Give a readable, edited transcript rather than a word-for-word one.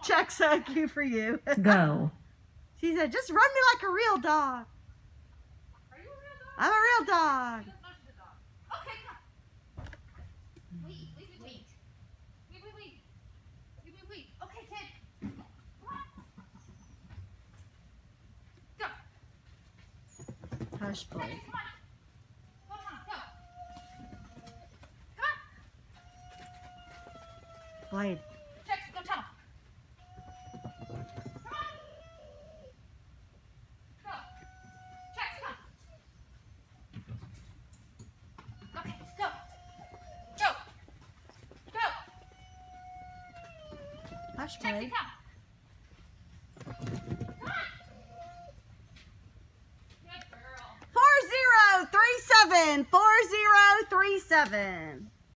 Check's so cute for you. Go. She said, just run me like a real dog. Are you a real dog? I'm a real dog. She doesn't know she's a dog. Okay, come on. Wait. Wait. Okay, kid. Come on. Go. Hush, boy. Come on. Go, Tom. Go. Come on. Blade. Check. Go, Tom. Come on. Go. Check. Come on. Okay, go. Go. Go. Hush, Check. Blade. Come. Come on. Good girl. 4037. 4037.